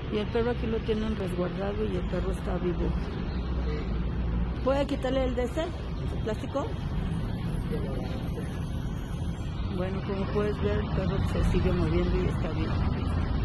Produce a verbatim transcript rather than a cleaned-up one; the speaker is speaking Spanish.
Y el perro aquí lo tienen resguardado y el perro está vivo. ¿Puede quitarle el de este plástico? Bueno, como puedes ver, el perro se sigue moviendo y está bien.